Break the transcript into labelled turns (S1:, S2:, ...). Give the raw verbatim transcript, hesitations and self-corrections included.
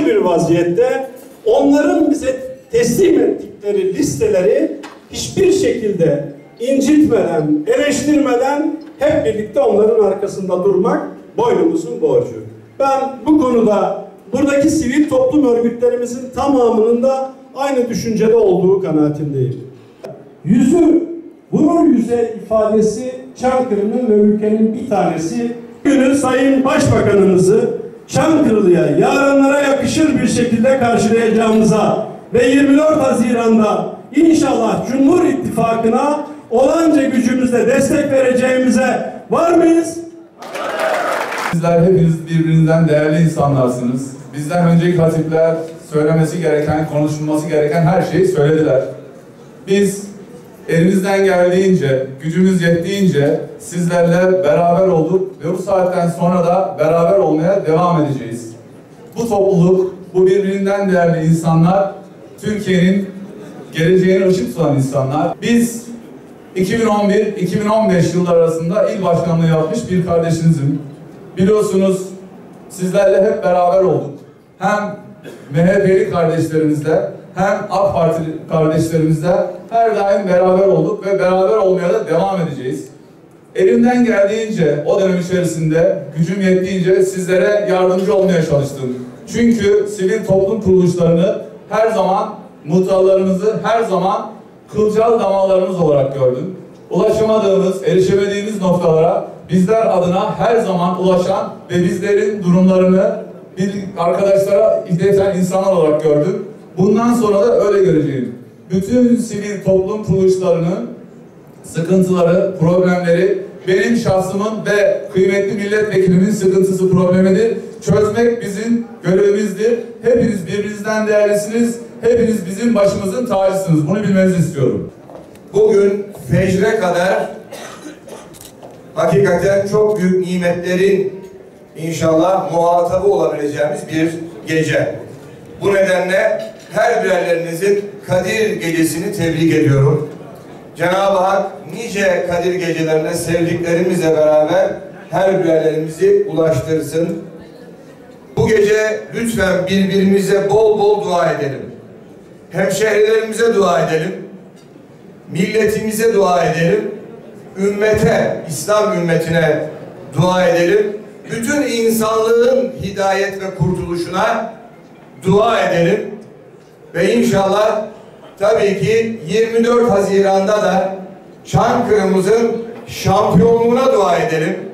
S1: bir vaziyette onların bize teslim ettikleri listeleri hiçbir şekilde incitmeden, eleştirmeden hep birlikte onların arkasında durmak boynumuzun borcu. Ben bu konuda buradaki sivil toplum örgütlerimizin tamamının da aynı düşüncede olduğu kanaatindeyim. Yüzü vurur yüze ifadesi Çankırı'nın ve ülkenin bir tanesi. Bugün Sayın Başbakanımızı Çankırılı'ya yarınlara yakışır bir şekilde karşılayacağımıza ve yirmi dört Haziran'da inşallah Cumhur İttifakı'na olanca gücümüzle destek vereceğimize var mıyız?
S2: Sizler hepiniz birbirinizden değerli insanlarsınız. Bizden önceki hatipler söylemesi gereken, konuşulması gereken her şeyi söylediler. Biz elimizden geldiğince, gücümüz yettiğince sizlerle beraber olduk ve bu saatten sonra da beraber olmaya devam edeceğiz. Bu topluluk, bu birbirinden değerli insanlar, Türkiye'nin geleceğini ışık tutan insanlar. Biz iki bin on bir iki bin on beş yılları arasında il başkanlığı yapmış bir kardeşinizim. Biliyorsunuz sizlerle hep beraber olduk. Hem M H P'li kardeşlerimizle hem AK Parti kardeşlerimizle her daim beraber olduk ve beraber olmaya da devam edeceğiz. Elimden geldiğince o dönem içerisinde gücüm yettiğince sizlere yardımcı olmaya çalıştım. Çünkü sivil toplum kuruluşlarını her zaman muhtarlarımızı her zaman kılcal damarlarımız olarak gördüm. Ulaşamadığımız, erişemediğimiz noktalara bizler adına her zaman ulaşan ve bizlerin durumlarını bir arkadaşlara ileten insanlar olarak gördüm. Bundan sonra da öyle göreceğim. Bütün sivil toplum kuruluşlarının sıkıntıları, problemleri benim şahsımın ve kıymetli milletvekilimin sıkıntısı, problemidir. Çözmek bizim görevimizdir. Hepiniz birbirinizden değerlisiniz. Hepiniz bizim başımızın tacısınız. Bunu bilmenizi istiyorum.
S3: Bugün fecre kadar hakikaten çok büyük nimetlerin inşallah muhatabı olabileceğimiz bir gece. Bu nedenle her birerlerinizin Kadir Gecesi'ni tebrik ediyorum. Cenab-ı Hak nice Kadir Gecelerine sevdiklerimizle beraber her birerlerimizi ulaştırsın. Bu gece lütfen birbirimize bol bol dua edelim. Hemşehrilerimize dua edelim. Milletimize dua edelim. Ümmete, İslam ümmetine dua edelim. Bütün insanlığın hidayet ve kurtuluşuna dua edelim. Ve inşallah tabii ki yirmi dört Haziran'da da Çankırı'mızın şampiyonluğuna dua edelim.